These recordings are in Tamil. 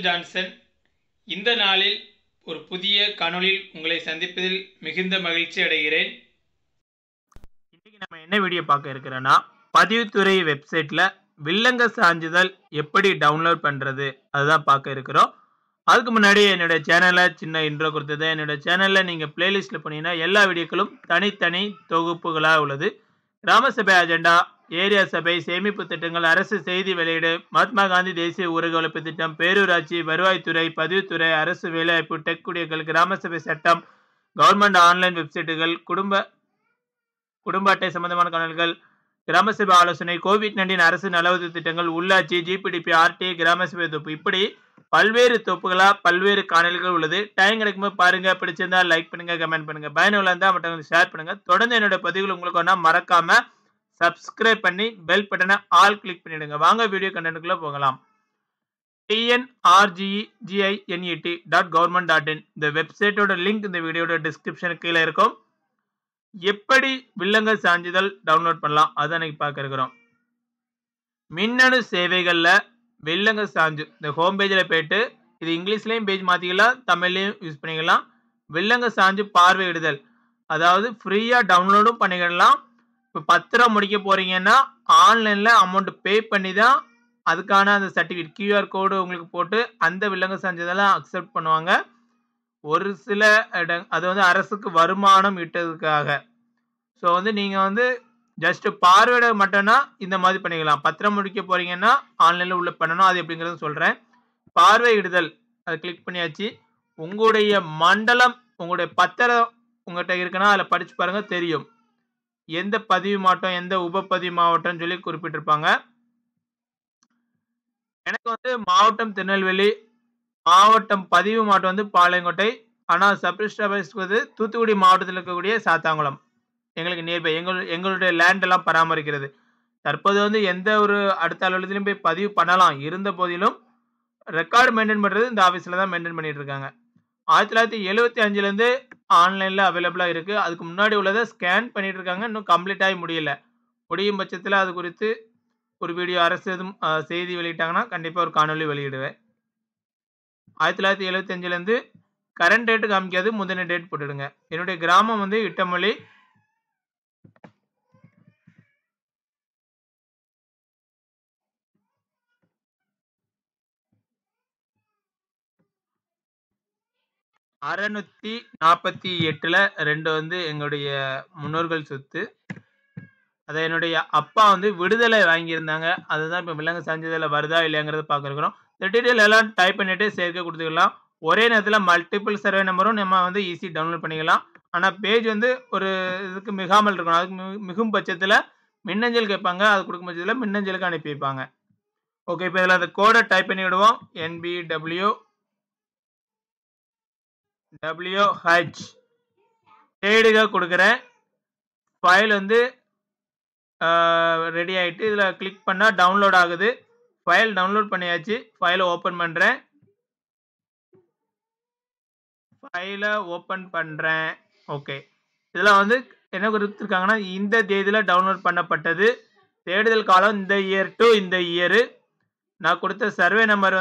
உங்கள் ஜான்சன். இந்த நாளில் ஒரு புதிய காணொளியில் உங்களை சந்திப்பதில் மிகுந்த மகிழ்ச்சி அடைகிறேன். இன்னைக்கு நம்ம என்ன வீடியோ பார்க்க இருக்கிறோன்னா, பதிவுத்துறை வெப்சைட்டில் வில்லங்க சான்றிதழ் எப்படி டவுன்லோட் பண்ணுறது அதுதான் பார்க்க இருக்கிறோம். அதுக்கு முன்னாடி என்னோட சேனலில் சின்ன இன்ட்ரோ கொடுத்தது. என்னோட சேனலில் நீங்கள் பிளேலிஸ்ட்டில் போனீங்கன்னா எல்லா வீடியோக்களும் தனித்தனி தொகுப்புகளாக உள்ளது. கிராம சபை அஜெண்டா, ஏரியா சபை, சேமிப்பு திட்டங்கள், அரசு செய்தி வெளியீடு, மகாத்மா காந்தி தேசிய ஊரக வளர்ப்பு திட்டம், பேரூராட்சி, வருவாய்த்துறை, பதிவுத்துறை, அரசு வேலைவாய்ப்பு, டெக் குடியர்கள், கிராம சபை சட்டம், கவர்மெண்ட் ஆன்லைன் வெப்சைட்டுகள், குடும்ப அட்டை சம்பந்தமான காணொலிகள், கிராம சபை ஆலோசனை, கோவிட்-19 அரசு நலவுதவி திட்டங்கள், உள்ளாட்சி, ஜிபிடிபி, ஆர்டிஐ, கிராம சபை தொகுப்பு, இப்படி பல்வேறு தொகுப்புகளாக பல்வேறு காணொலிகள் உள்ளது. டைம் கிடைக்கும்போது பாருங்க. பிடிச்சிருந்தா லைக் பண்ணுங்க, கமெண்ட் பண்ணுங்க, பயனுள்ள இருந்தால் மற்றவங்களுக்கு ஷேர் பண்ணுங்க. தொடர்ந்து என்னோட பதிவுகள் உங்களுக்கு ஒன்றா மறக்காம சப்ஸ்கிரைப் பண்ணி பெல் பட்டனை ஆல் கிளிக் பண்ணிடுங்க. வாங்க வீடியோ கண்டென்ட்டுக்குள்ள போகலாம். tnreginet.government.in இந்த வெப்சைட்டோட லிங்க் இந்த வீடியோட டிஸ்கிரிப்ஷனுக்கு கீழே இருக்கும். எப்படி வில்லங்க சான்றிதழ் டவுன்லோட் பண்ணலாம் அதான் இன்னைக்கு பார்க்க இருக்கிறோம். மின்னணு சேவைகளில் வில்லங்க சான்று இந்த ஹோம் பேஜில் போயிட்டு, இது இங்கிலீஷ்லேயும் பேஜ் மாற்றிக்கலாம், தமிழ்லையும் யூஸ் பண்ணிக்கலாம். வில்லங்க சான்று பார்வையிடுதல், அதாவது ஃப்ரீயாக டவுன்லோடும் பண்ணிக்கலாம். இப்போ பத்திரம் முடிக்க போகிறீங்கன்னா ஆன்லைனில் அமௌண்ட் பே பண்ணி தான் அதுக்கான அந்த சர்டிஃபிகேட் QR கோடு உங்களுக்கு போட்டு அந்த வில்லங்க சான்றிதழெல்லாம் அக்செப்ட் பண்ணுவாங்க. ஒரு சில அது வந்து அரசுக்கு வருமானம் ஈட்டதுக்காக. ஸோ வந்து நீங்கள் ஜஸ்ட் பார்வையிட மட்டும்னா இந்த மாதிரி பண்ணிக்கலாம். பத்திரம் முடிக்க போகிறீங்கன்னா ஆன்லைனில் உள்ள பண்ணணும். அது எப்படிங்கிறது சொல்கிறேன். பார்வையிடுதல் அதை கிளிக் பண்ணியாச்சு. உங்களுடைய மண்டலம், உங்களுடைய பத்திரம் உங்கள்கிட்ட இருக்குன்னா அதில் படித்து பாருங்கள், தெரியும் எந்த பதிவு மாவட்டம், எந்த உபப்பதிவு மாவட்டம்னு சொல்லி குறிப்பிட்டிருப்பாங்க. எனக்கு மாவட்டம் திருநெல்வேலி, மாவட்டம் பதிவு மாவட்டம் பாளையங்கோட்டை, ஆனால் சப்ரிஜிஸ்டர் ஆஃபீஸ் தூத்துக்குடி மாவட்டத்தில் இருக்கக்கூடிய சாத்தாங்குளம். எங்களுக்கு நியர்பை எங்களுடைய லேண்ட் எல்லாம் பராமரிக்கிறது. தற்போது எந்த ஒரு அடுத்த அலுவலகத்திலும் போய் பதிவு பண்ணலாம். இருந்த போதிலும் ரெக்கார்டு மெயின்டைன் பண்ணுறது இந்த ஆஃபீஸில் தான் மெயின்டைன் பண்ணிட்டு இருக்காங்க. 1975லேருந்து ஆன்லைனில் அவைலபிளாக இருக்குது. அதுக்கு முன்னாடி உள்ளதை ஸ்கேன் பண்ணிட்டு இருக்காங்க. இன்னும் கம்ப்ளீட் ஆகி முடியல. முடியும் பட்சத்தில் அது குறித்து ஒரு வீடியோ அரசு எதுவும் செய்தி வெளியிட்டாங்கன்னா கண்டிப்பாக ஒரு காணொலி வெளியிடுவேன். 1975லேருந்து கரண்ட் டேட்டு காமிக்காது, முந்தின டேட் போட்டுடுங்க. என்னுடைய கிராமம் இட்டமொழி. அறுநூத்தி 48 எங்களுடைய முன்னோர்கள் சொத்து. அதை என்னுடைய அப்பா விடுதலை வாங்கியிருந்தாங்க. அதுதான் இப்போ வில்லங்க சான்றிதழில் வருதா இல்லையாங்கிறத பார்க்குறோம். இந்த டீட்டெயில் எல்லாம் டைப் பண்ணிட்டு சேர்க்க கொடுத்துக்கலாம். ஒரே நேரத்தில் மல்டிபிள் சர்வே நம்பரும் நம்ம ஈஸி டவுன்லோட் பண்ணிக்கலாம். ஆனால் பேஜ் ஒரு இதுக்கு மிகாமல் இருக்கணும். அதுக்கு மிகும் பட்சத்தில் மின்னஞ்சல் கேட்பாங்க. அது கொடுக்கும் பட்சத்தில் மின்னஞ்சலுக்கு அனுப்பி வைப்பாங்க. ஓகே, இப்போ இதில் அந்த கோடை டைப் பண்ணி விடுவோம். NBWH தேடுக கொடுக்குறேன். ஃபைல் ரெடி ஆகிட்டு இதில் கிளிக் பண்ணால் டவுன்லோட் ஆகுது. ஃபைல் டவுன்லோட் பண்ணியாச்சு. ஃபைலை ஓப்பன் பண்ணுறேன். ஓகே, இதில் என்ன கொடுத்துருக்காங்கன்னா, இந்த தேதியில் டவுன்லோட் பண்ணப்பட்டது. தேடுதல் காலம் இந்த இயர் டு இந்த இயரு. நான் கொடுத்த சர்வே நம்பர்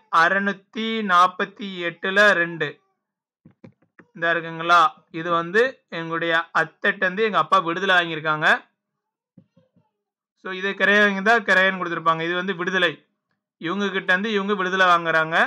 648/2 இந்த இருக்குங்களா. இது எங்களுடைய அத்தட்டு எங்கள் அப்பா விடுதலை வாங்கியிருக்காங்க. ஸோ இது கிரையங்க தான் கிரையன் கொடுத்துருப்பாங்க. இது விடுதலை. இவங்க கிட்ட இவங்க விடுதலை வாங்குறாங்க.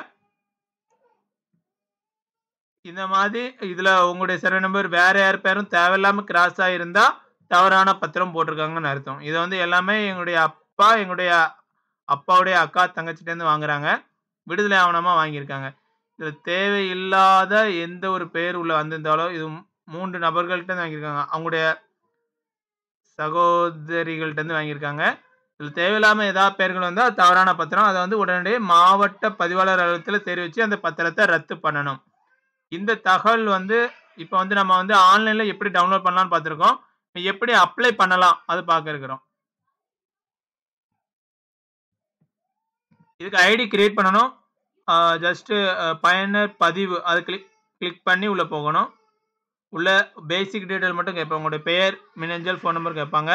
இந்த மாதிரி இதில் உங்களுடைய சர்வே நம்பர் வேற யார் பேரும் தேவையில்லாமல் கிராஸ் ஆகிருந்தா தவறான பத்திரம் போட்டிருக்காங்கன்னு அர்த்தம். இதை எல்லாமே எங்களுடைய அப்பாவுடைய அக்கா தங்கச்சிட்டேருந்து வாங்குறாங்க. விடுதலை ஆவணமாக வாங்கியிருக்காங்க. இதில் தேவையில்லாத எந்த ஒரு பேர் உள்ள வந்திருந்தாலும் இது 3 நபர்கள்ட்ட வாங்கியிருக்காங்க. அவங்களுடைய சகோதரிகள்கிட்ட வாங்கியிருக்காங்க. இதில் தேவையில்லாமல் ஏதாவது பேர்கள் வந்தால் தவறான பத்திரம். அதை உடனடியே மாவட்ட பதிவாளர் அலுவலகத்தில் தெரிவித்து அந்த பத்திரத்தை ரத்து பண்ணணும். இந்த தகவல் இப்போ நம்ம ஆன்லைனில் எப்படி டவுன்லோட் பண்ணலாம்னு பார்த்துருக்கோம். எப்படி அப்ளை பண்ணலாம் அது பார்க்க இருக்கிறோம். இதுக்கு ஐடி கிரியேட் பண்ணணும். ஜஸ்ட்டு பயனர் பதிவு அது கிளிக் பண்ணி உள்ளே போகணும். உள்ள பேசிக் டீட்டெயில் மட்டும் கேட்பாங்க. உங்களுடைய பெயர், மின்னஞ்சல், ஃபோன் நம்பர் கேட்பாங்க.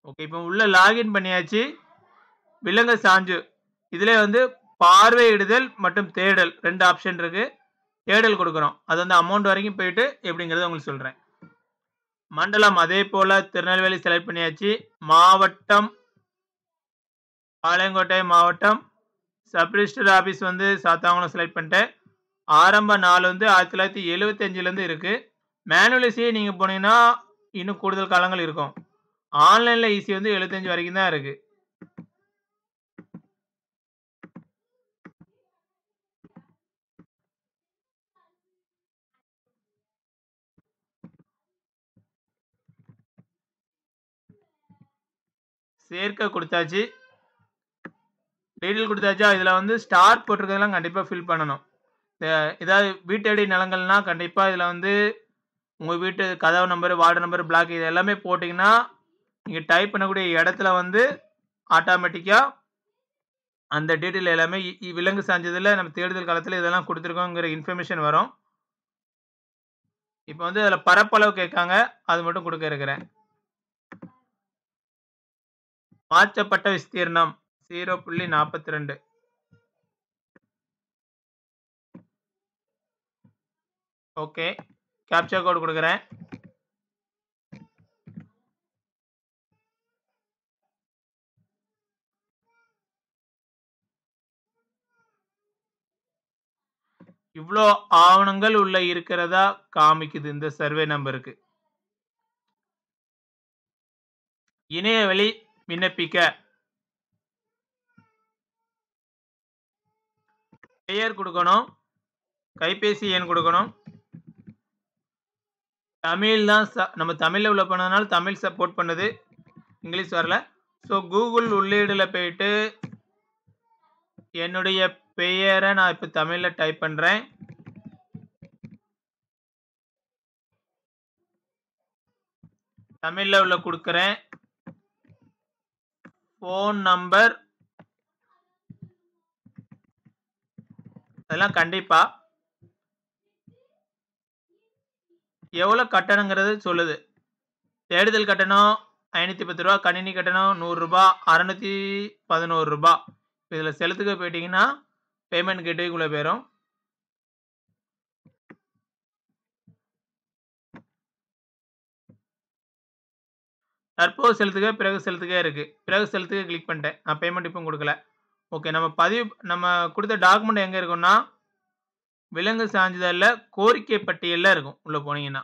ஓகே, இப்போ உள்ள லாகின் பண்ணியாச்சு. விலங்கு சான்று இதிலே வந்து பார்வையிடுதல் மற்றும் தேடல் 2 ஆப்ஷன் இருக்கு. தேடல் கொடுக்குறோம். அது வந்து அமௌண்ட் வரைக்கும் போயிட்டு எப்படிங்கிறத உங்களுக்கு சொல்றேன். மண்டலம் அதே போல திருநெல்வேலி செலக்ட் பண்ணியாச்சு. மாவட்டம் பாளையங்கோட்டை மாவட்டம். சப் ரிஜிஸ்டர் ஆஃபீஸ் வந்து சாத்தாங்குளம் செலக்ட் பண்ணிட்டேன். ஆரம்ப நாள் வந்து 1975லேருந்து இருக்கு. மேனுவல் இசி நீங்கள் போனீங்கன்னா இன்னும் கூடுதல் காலங்கள் இருக்கும். ஆன்லைனில் இசி வந்து 75 வரைக்கும் தான் இருக்கு. சேர்க்க கொடுத்தாச்சு. டீட்டெயில் கொடுத்தாச்சா? இதில் வந்து ஸ்டார் போட்டிருக்கிறதெல்லாம் கண்டிப்பாக ஃபில் பண்ணணும். ஏதாவது வீட்டடி நிலங்கள்னா கண்டிப்பாக இதில் வந்து உங்கள் வீட்டு கதவு நம்பர், வார்டு நம்பர், பிளாக் இது எல்லாமே போட்டிங்கன்னா நீங்கள் டைப் பண்ணக்கூடிய இடத்துல வந்து ஆட்டோமேட்டிக்காக அந்த டீட்டெயில் எல்லாமே விலங்கு சான்றிதழில் நம்ம தேடுதல் காலத்தில் இதெல்லாம் கொடுத்துருக்கோங்கிற இன்ஃபர்மேஷன் வரும். இப்போ வந்து அதில் பரப்பளவு கேட்காங்க, அது மட்டும் கொடுக்க இருக்கிறேன். மாற்றப்பட்ட விஸ்தீர்ணம் 0.42. ஓகே, கேப்சா கோட் கொடுக்குறேன். இவ்வளோ ஆவணங்கள் உள்ள இருக்கிறதா காமிக்குது இந்த சர்வே நம்பருக்கு. இணைய வழி விண்ணப்பிக்க பெயர் கொடுக்கணும், கைபேசி எண் கொடுக்கணும். தமிழ் தான் நம்ம தமிழில் உள்ள பண்ணதுனால தமிழ் சப்போர்ட் பண்ணுது, இங்கிலீஷ் வரல. ஸோ கூகுள் உள்ளீடில் போயிட்டு என்னுடைய பெயரை நான் இப்போ தமிழில் டைப் பண்ணுறேன். தமிழில் உள்ள கொடுக்குறேன். ஃபோன் நம்பர் அதெல்லாம் கண்டிப்பாக எவ்வளோ கட்டணங்கிறது சொல்லுது. தேடுதல் கட்டணம் 510 ரூபா, கணினி கட்டணம் 100 ரூபா, 611 ரூபா. இதில் செலுத்துக்க போயிட்டீங்கன்னா பேமெண்ட் கேட்வேக்குள்ளே போயிடும். தற்போது செலுத்துக, பிறகு செலுத்துக இருக்குது. பிறகு செலுத்துக கிளிக் பண்ணிட்டேன். நான் பேமெண்ட் இப்போ கொடுக்கல. ஓகே, நம்ம கொடுத்த டாக்குமெண்ட் எங்கே இருக்குன்னா விலங்கு சான்றிதழில் கோரிக்கை பட்டியலில் இருக்கும். உள்ளே போனீங்கன்னா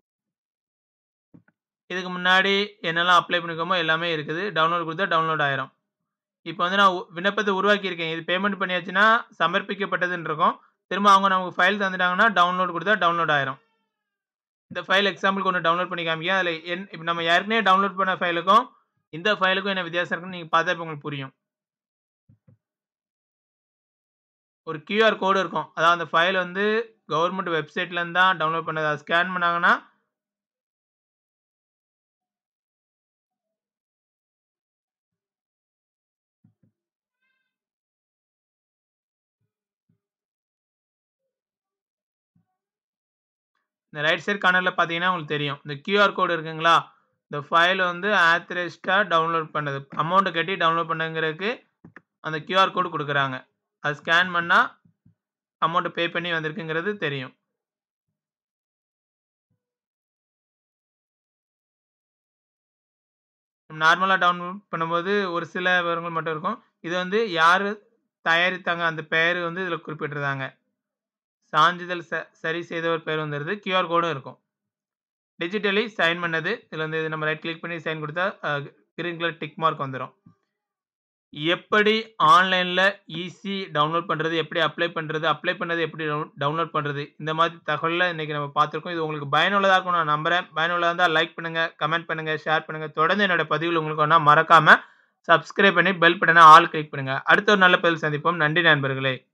இதுக்கு முன்னாடி என்னெல்லாம் அப்ளை பண்ணிக்கோமோ எல்லாமே இருக்குது. டவுன்லோட் கொடுத்தா டவுன்லோட் ஆயிரும். இப்போ வந்து நான் விண்ணப்பத்தை உருவாக்கியிருக்கேன். இது பேமெண்ட் பண்ணியாச்சுன்னா சமர்ப்பிக்கப்பட்டதுன்னு இருக்கும். திரும்ப அவங்க நமக்கு ஃபைல் தந்துட்டாங்கன்னா டவுன்லோட் கொடுத்தா டவுன்லோட் ஆயிரும். இந்த ஃபைல் எக்ஸாம்பிளுக்கு ஒன்று டவுன்லோட் பண்ணி காமிக்க. அதில் இப்போ நம்ம ஏற்கனவே டவுன்லோட் பண்ண ஃபைலுக்கும் இந்த ஃபைலுக்கும் என்ன வித்தியாசம் இருக்குன்னு நீங்கள் பார்த்தா இப்போ உங்களுக்கு புரியும். ஒரு QR கோடு இருக்கும். அதாவது அந்த ஃபைல் வந்து கவர்மெண்ட் வெப்சைட்லேருந்து தான் டவுன்லோட் பண்ணது. அதை ஸ்கேன் பண்ணாங்கன்னா இந்த ரைட் சைட் கார்னரில் பார்த்தீங்கன்னா உங்களுக்கு தெரியும். இந்த QR கோடு இருக்குங்களா, இந்த ஃபைல் வந்து ஆத்தரைஸ்டாக டவுன்லோட் பண்ணது, அமௌண்ட்டை கட்டி டவுன்லோட் பண்ணுங்கிறதுக்கு அந்த QR கோடு கொடுக்குறாங்க. அது ஸ்கேன் பண்ணால் அமௌண்ட்டை பே பண்ணி வந்திருக்குங்கிறது தெரியும். நார்மலாக டவுன்லோட் பண்ணும்போது ஒரு சில விவரங்கள் மட்டும் இருக்கும். இது வந்து யார் தயாரித்தாங்க அந்த பெயர் வந்து இதில் குறிப்பிட்டிருந்தாங்க. சான்றிதழ் சரி செய்தவர் பேர் வந்துடுது. QR கோடும் இருக்கும். டிஜிட்டலி சைன் பண்ணது. இதில் வந்து நம்ம ரைட் கிளிக் பண்ணி சைன் கொடுத்தா கிரீன் கலர் டிக் மார்க் வந்துடும். எப்படி ஆன்லைனில் ஈஸி டவுன்லோட் பண்ணுறது, எப்படி அப்ளை பண்ணுறது, அப்ளை பண்ணது எப்படி டவுன்லோட் பண்ணுறது, இந்த மாதிரி தகவலை இன்றைக்கி நம்ம பார்த்துருக்கோம். இது உங்களுக்கு பயனுள்ளதாக இருக்கும் நான் நம்புகிறேன். பயனுள்ளதாக இருந்தால் லைக் பண்ணுங்கள், கமெண்ட் பண்ணுங்கள், ஷேர் பண்ணுங்கள். தொடர்ந்து என்னோட பதிவில் உங்களுக்கு வேணால் மறக்காமல் சப்ஸ்கிரைப் பண்ணி பெல் பட்டனை ஆல் கிளிக் பண்ணுங்கள். அடுத்த ஒரு நல்ல பதிவில் சந்திப்போம். நன்றி நண்பர்களே.